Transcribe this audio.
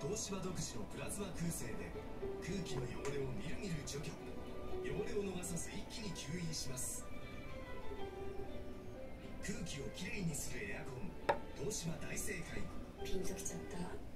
東芝独自のプラズマ空精で空気の汚れをみるみる除去。汚れを逃さず一気に吸引します。空気をきれいにするエアコン、東芝大正解。 ピンときちゃった。